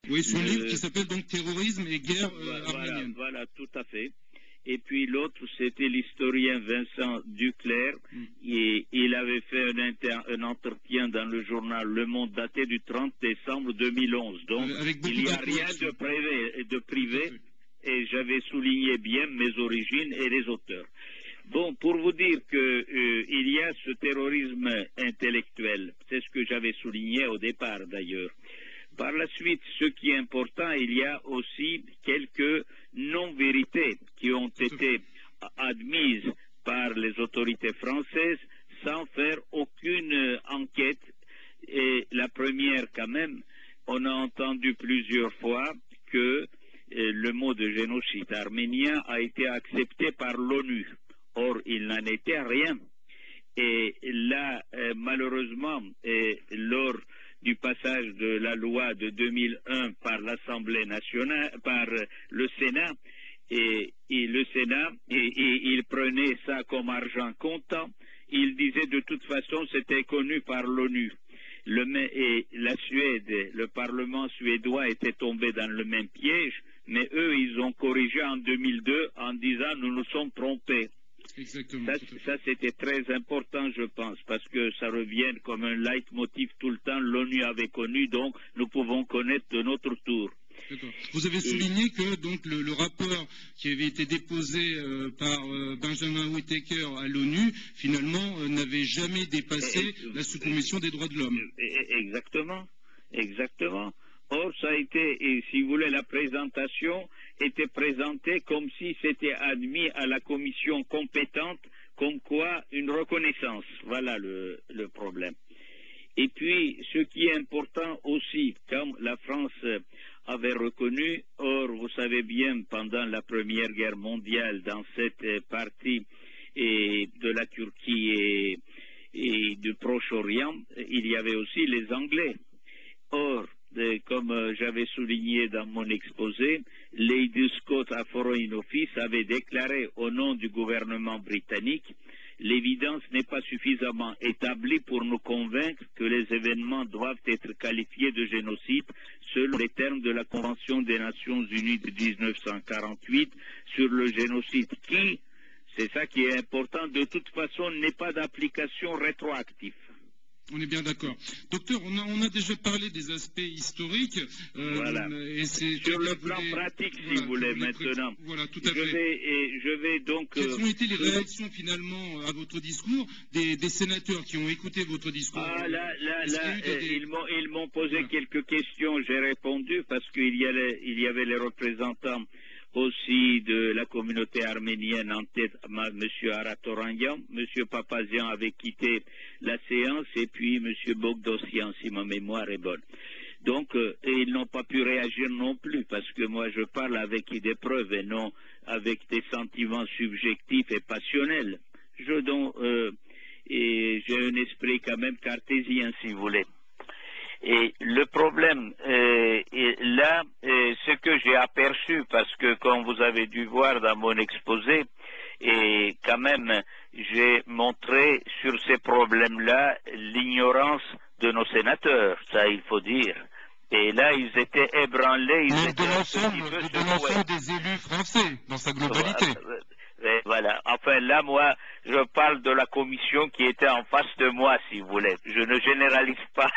Oui, son livre qui s'appelle donc Terrorisme et guerre arménienne. Voilà, tout à fait. Et puis l'autre, c'était l'historien Vincent Duclerc. Et il avait fait un entretien dans le journal Le Monde daté du 30 décembre 2011. Donc, il n'y a rien de privé. Et j'avais souligné bien mes origines et les auteurs. Bon, pour vous dire qu'il y a ce terrorisme intellectuel, c'est ce que j'avais souligné au départ d'ailleurs. Par la suite, ce qui est important, il y a aussi quelques non-vérités qui ont été admises par les autorités françaises sans faire aucune enquête. Et la première, quand même, on a entendu plusieurs fois que le mot de génocide arménien a été accepté par l'ONU. Or, il n'en était rien. Et là, malheureusement, lors du passage de la loi de 2001 par l'Assemblée nationale, par le Sénat, et le Sénat, il prenait ça comme argent comptant. Il disait de toute façon, c'était connu par l'ONU. Et la Suède, le Parlement suédois était tombé dans le même piège, mais eux, ils ont corrigé en 2002 en disant nous nous sommes trompés. Exactement. Ça c'était très important, je pense, parce que ça revient comme un leitmotiv tout le temps. L'ONU avait connu, donc nous pouvons connaître de notre tour. Vous avez souligné que donc le rapport qui avait été déposé par Benjamin Whittaker à l'ONU, finalement, n'avait jamais dépassé la sous-commission des droits de l'homme. Exactement, exactement. Or, ça a été, et si vous voulez, la présentation était présentée comme si c'était admis à la commission compétente, comme quoi une reconnaissance. Voilà le problème. Et puis, ce qui est important aussi, comme la France avait reconnu, or, vous savez bien, pendant la Première Guerre mondiale, dans cette partie de la Turquie et du Proche-Orient, il y avait aussi les Anglais. Or, comme j'avais souligné dans mon exposé, Lady Scott à Foreign Office avait déclaré au nom du gouvernement britannique: l'évidence n'est pas suffisamment établie pour nous convaincre que les événements doivent être qualifiés de génocide selon les termes de la Convention des Nations Unies de 1948 sur le génocide qui, c'est ça qui est important, de toute façon n'est pas d'application rétroactive. On est bien d'accord. Docteur, on a déjà parlé des aspects historiques. Voilà. Sur le plan pratique, si vous voulez, maintenant. Voilà, tout à fait. Je vais donc... Quelles ont été les réactions, finalement, à votre discours des sénateurs qui ont écouté votre discours? Ils m'ont posé quelques questions. J'ai répondu parce qu'il y avait les représentants aussi de la communauté arménienne en tête, M. Aratoranyan. M. Papazian avait quitté la séance et puis M. Bogdossian, si ma mémoire est bonne. Donc, ils n'ont pas pu réagir non plus parce que moi je parle avec des preuves et non avec des sentiments subjectifs et passionnels. J'ai un esprit quand même cartésien, si vous voulez. Et le problème, là, ce que j'ai aperçu, parce que comme vous avez dû voir dans mon exposé, et quand même, j'ai montré sur ces problèmes-là l'ignorance de nos sénateurs, ça il faut dire. Et là, ils étaient ébranlés, ils étaient de l'ensemble des élus français, dans sa globalité. Voilà. Enfin, là, moi, je parle de la commission qui était en face de moi, si vous voulez. Je ne généralise pas.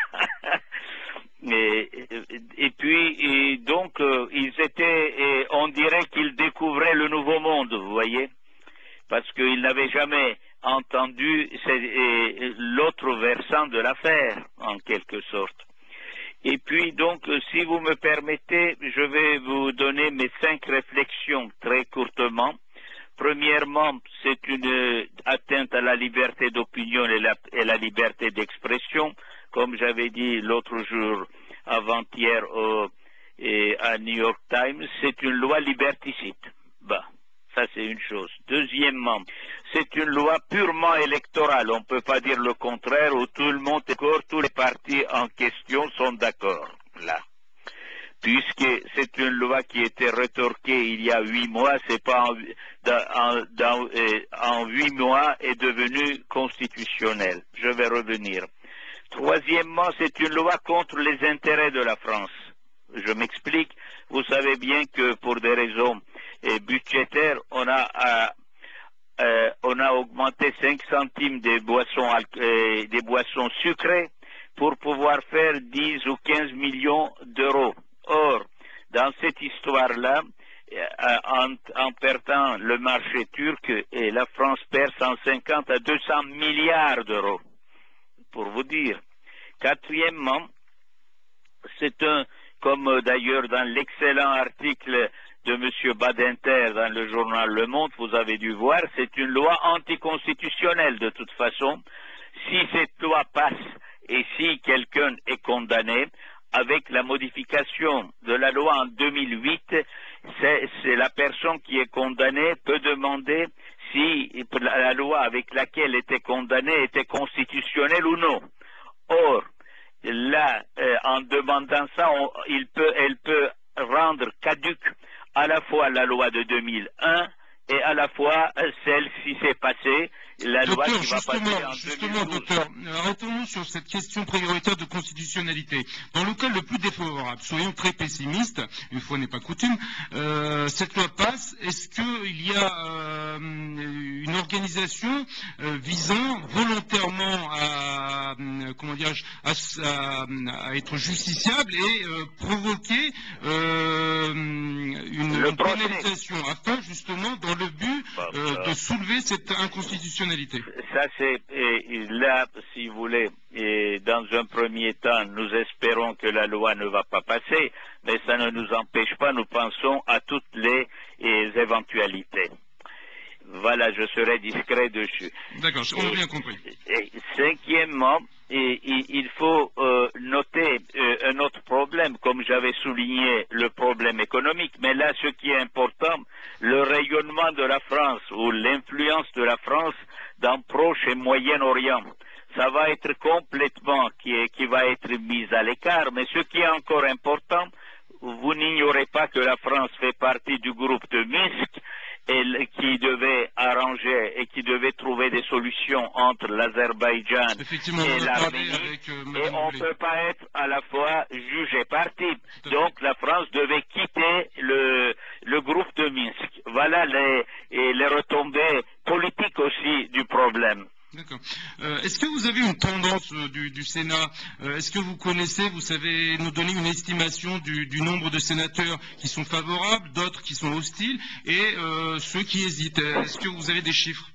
Et puis, donc, ils étaient, on dirait qu'ils découvraient le nouveau monde, vous voyez, parce qu'ils n'avaient jamais entendu l'autre versant de l'affaire, en quelque sorte. Et puis, donc, si vous me permettez, je vais vous donner mes 5 réflexions très courtement. Premièrement, c'est une atteinte à la liberté d'opinion et la liberté d'expression, comme j'avais dit l'autre jour, avant-hier à New York Times, c'est une loi liberticide. Bah, ça c'est une chose. Deuxièmement, c'est une loi purement électorale, on ne peut pas dire le contraire, où tout le monde est d'accord, tous les partis en question sont d'accord, là. Puisque c'est une loi qui était rétorquée il y a 8 mois, c'est pas en 8 mois est devenue constitutionnelle. Je vais revenir. Troisièmement, c'est une loi contre les intérêts de la France. Je m'explique. Vous savez bien que pour des raisons budgétaires, on a augmenté 5 centimes des boissons sucrées pour pouvoir faire 10 ou 15 millions d'euros. Or, dans cette histoire-là, en perdant le marché turc, et la France perd 150 à 200 milliards d'euros, pour vous dire. Quatrièmement, comme d'ailleurs dans l'excellent article de M. Badinter dans le journal Le Monde, vous avez dû voir, c'est une loi anticonstitutionnelle de toute façon. Si cette loi passe et si quelqu'un est condamné, avec la modification de la loi en 2008, c'est la personne qui est condamnée peut demander si la loi avec laquelle était condamnée était constitutionnelle ou non. Or, là, en demandant ça, elle peut rendre caduque à la fois la loi de 2001 et à la fois celle qui s'est passée, la loi qui va passer en 2012. Justement, docteur, arrêtons-nous sur cette question prioritaire de constitutionnalité. Dans le cas le plus défavorable, soyons très pessimistes, une fois n'est pas coutume, cette loi passe, est-ce qu'il y a une organisation visant volontairement à être justiciable et provoquer une pénalisation afin justement dans le but de soulever cette inconstitutionnalité? Ça c'est là, si vous voulez, et dans un premier temps, nous espérons que la loi ne va pas passer, mais ça ne nous empêche pas, nous pensons à toutes les éventualités. Voilà, je serai discret dessus. D'accord, on a bien compris. Cinquièmement, il faut noter un autre problème, comme j'avais souligné le problème économique, mais là, ce qui est important, le rayonnement de la France ou l'influence de la France dans Proche et Moyen-Orient. Ça va être complètement, qui va être mise à l'écart, mais ce qui est encore important, vous n'ignorez pas que la France fait partie du groupe de Minsk, qui devait arranger et qui devait trouver des solutions entre l'Azerbaïdjan et l'Arménie, et on ne peut pas être à la fois juge et partie. Donc la France devait quitter le groupe de Minsk. Voilà les retombées politiques aussi du problème. D'accord. Est-ce que vous avez une tendance du Sénat? Est-ce que vous connaissez, vous savez nous donner une estimation du nombre de sénateurs qui sont favorables, d'autres qui sont hostiles, et ceux qui hésitent? Est-ce que vous avez des chiffres?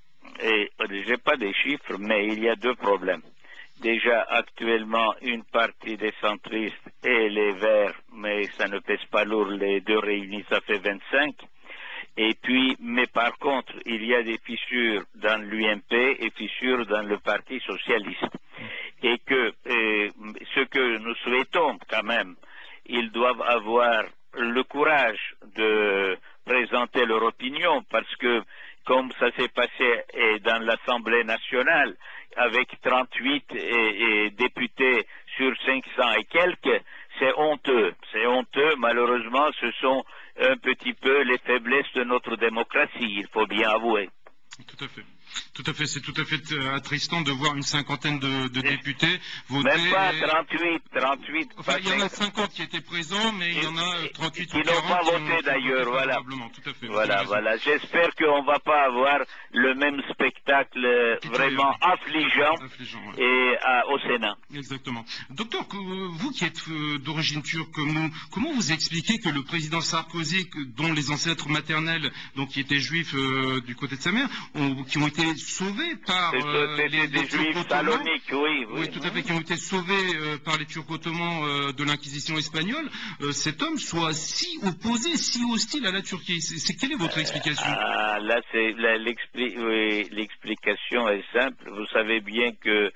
Je n'ai pas des chiffres, mais il y a deux problèmes. Déjà, actuellement, une partie des centristes et les Verts, mais ça ne pèse pas lourd, les deux réunis, ça fait 25. Et puis, mais par contre, il y a des fissures dans l'UMP et fissures dans le Parti socialiste. Et que ce que nous souhaitons quand même, ils doivent avoir le courage de présenter leur opinion, parce que comme ça s'est passé dans l'Assemblée nationale, avec 38 députés sur 500 et quelques, c'est honteux. C'est honteux, malheureusement, ce sont un petit peu les faiblesses de notre démocratie, il faut bien avouer. Tout à fait. Tout à fait, c'est tout à fait attristant de voir une cinquantaine de députés voter. Même pas 38. Enfin, il y en a 50 qui étaient présents, mais il y en a 38 qui n'ont pas voté d'ailleurs, voilà. Tout à fait. Voilà. J'espère qu'on ne va pas avoir le même spectacle vraiment affligeant au Sénat. Exactement. Docteur, vous qui êtes d'origine turque comme nous, comment vous expliquez que le président Sarkozy, dont les ancêtres maternels, donc qui étaient juifs du côté de sa mère, qui ont été sauvés par les Juifs saloniques, oui, tout à fait, qui ont été sauvés par les Turcs ottomans de l'Inquisition espagnole, cet homme soit si opposé, si hostile à la Turquie. Quelle est votre explication? Là, l'explication est simple. Vous savez bien que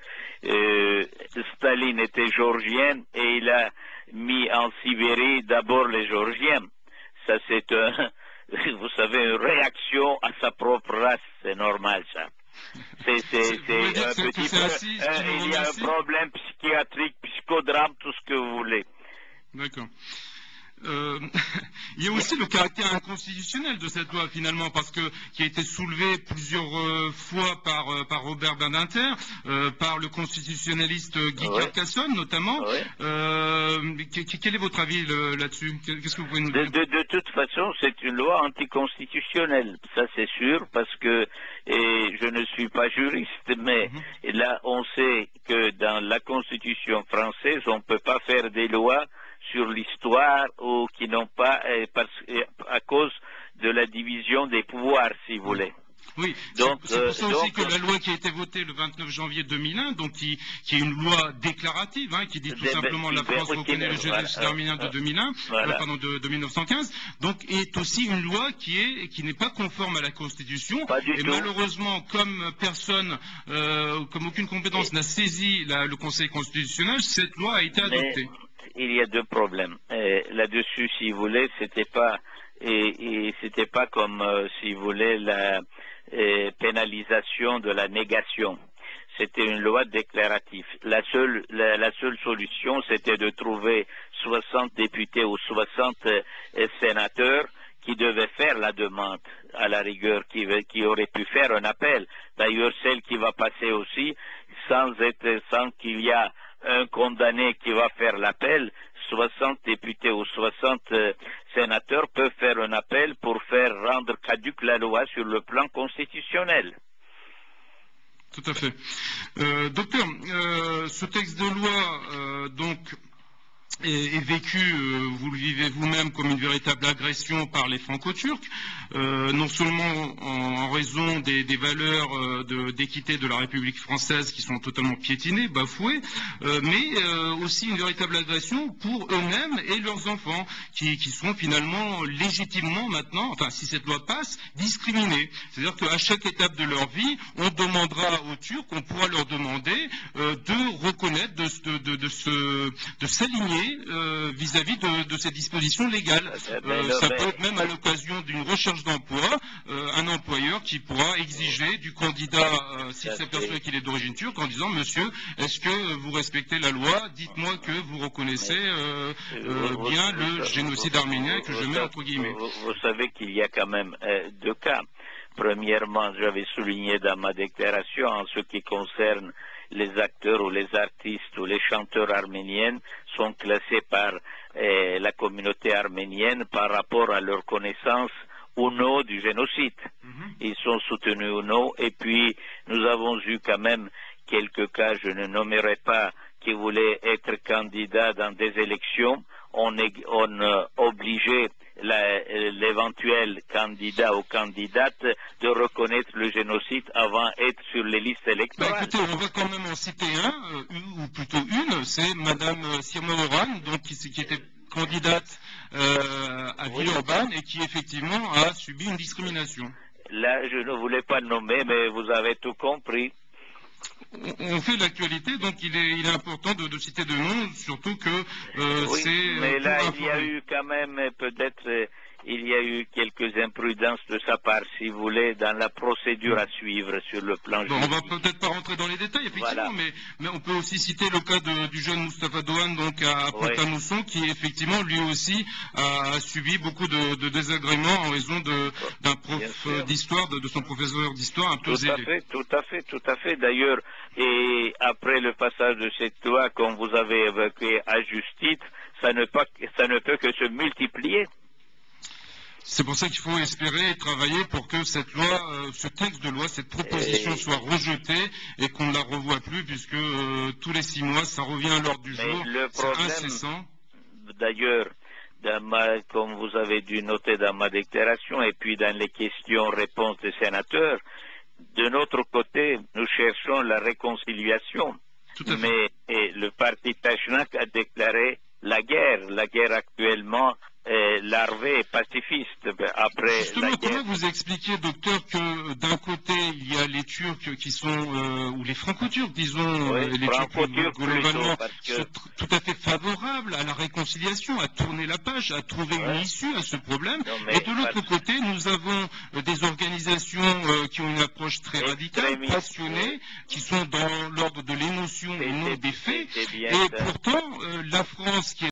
Staline était géorgien et il a mis en Sibérie d'abord les Géorgiens. Ça, c'est vous savez, une réaction à sa propre race, c'est normal ça. C'est un petit peu, il y a un problème psychiatrique, psychodrame, tout ce que vous voulez. D'accord. il y a aussi le caractère inconstitutionnel de cette loi finalement, parce que qui a été soulevé plusieurs fois par Robert Badinter, par le constitutionnaliste Guy Carcassonne notamment. Quel est votre avis là-dessus? Qu'est-ce que vous pouvez nous dire? De toute façon, c'est une loi anticonstitutionnelle, ça c'est sûr, parce que je ne suis pas juriste, mais là on sait que dans la Constitution française, on ne peut pas faire des lois sur l'histoire ou qui n'ont pas, à cause de la division des pouvoirs, si vous voulez. Oui, c'est pour ça aussi que la loi qui a été votée le 29 janvier 2001, donc qui est une loi déclarative, qui dit tout simplement la France reconnaît le génocide arménien de 2001, pardon, de 1915, donc est aussi une loi qui n'est pas conforme à la Constitution. Et malheureusement, comme personne, comme aucune compétence n'a saisi le Conseil constitutionnel, cette loi a été adoptée. Il y a deux problèmes. Là-dessus, si vous voulez, c'était pas comme, si vous voulez, la pénalisation de la négation. C'était une loi déclarative. La seule solution, c'était de trouver 60 députés ou 60 sénateurs qui devaient faire la demande, à la rigueur, qui auraient pu faire un appel. D'ailleurs, celle qui va passer aussi, sans qu'il y ait un condamné qui va faire l'appel, 60 députés ou 60 sénateurs peuvent faire un appel pour faire rendre caduque la loi sur le plan constitutionnel. Tout à fait. Docteur, ce texte de loi, donc, est vécu, vous le vivez vous-même, comme une véritable agression par les franco-turcs, non seulement en raison des valeurs d'équité de la République française qui sont totalement piétinées, bafouées, mais aussi une véritable agression pour eux-mêmes et leurs enfants, qui sont finalement légitimement maintenant, enfin si cette loi passe, discriminés. C'est-à-dire qu'à chaque étape de leur vie, on demandera aux Turcs, on pourra leur demander de reconnaître, de s'aligner vis-à-vis de ces dispositions légales. Ça peut être même à l'occasion d'une recherche d'emploi, un employeur qui pourra exiger du candidat, s'il s'aperçoit qu'il est d'origine turque, en disant « Monsieur, est-ce que vous respectez la loi? Dites-moi que vous reconnaissez bien le génocide arménien que je mets entre guillemets. » Vous savez qu'il y a quand même deux cas. Premièrement, j'avais souligné dans ma déclaration, en ce qui concerne les acteurs ou les artistes ou les chanteurs arméniens sont classés par la communauté arménienne par rapport à leur connaissance ou non du génocide. Ils sont soutenus ou non. Et puis, nous avons eu quand même quelques cas, je ne nommerai pas, qui voulaient être candidats dans des élections. On obligeait l'éventuel candidat ou candidate de reconnaître le génocide avant d'être sur les listes électorales. Écoutez, on va quand même en citer un, ou plutôt une, c'est Madame Sirma Oran, donc qui était candidate à Villeurbanne et qui effectivement a subi une discrimination. Là, je ne voulais pas le nommer, mais vous avez tout compris. On fait l'actualité, donc il est important de citer de noms, surtout que c'est... Mais là, il y a eu quand même peut-être... il y a eu quelques imprudences de sa part, si vous voulez, dans la procédure à suivre sur le plan juridique. On va peut-être pas rentrer dans les détails, effectivement, mais on peut aussi citer le cas du jeune Moustapha Dohan, donc à Pont-à-Mousson, qui effectivement, lui aussi, a subi beaucoup de désagréments en raison d'un prof d'histoire, de son professeur d'histoire un peu zélé. Tout à fait. D'ailleurs, et après le passage de cette loi, comme vous avez évoqué à juste titre, ça ne peut que se multiplier. C'est pour ça qu'il faut espérer et travailler pour que cette loi, ce texte de loi, cette proposition soit rejetée et qu'on ne la revoie plus, puisque tous les 6 mois, ça revient à l'ordre du jour. C'est incessant. D'ailleurs, comme vous avez dû noter dans ma déclaration et puis dans les questions-réponses des sénateurs, de notre côté, nous cherchons la réconciliation. Mais le parti Tachnak a déclaré la guerre actuellement larvée et pacifiste après justement, la guerre. Comment vous expliquez, docteur, que d'un côté il y a les Turcs qui sont, ou les Franco-Turcs, disons, les Turcs globalement, qui sont tout à fait favorables à la réconciliation, à tourner la page, à trouver une issue à ce problème, et de l'autre côté nous avons des organisations qui ont une approche très radicale, passionnées,